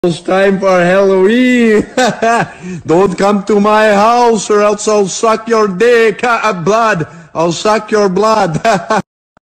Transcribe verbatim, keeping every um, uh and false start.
It's time for Halloween. Don't come to my house or else I'll suck your dick. Blood. I'll suck your blood.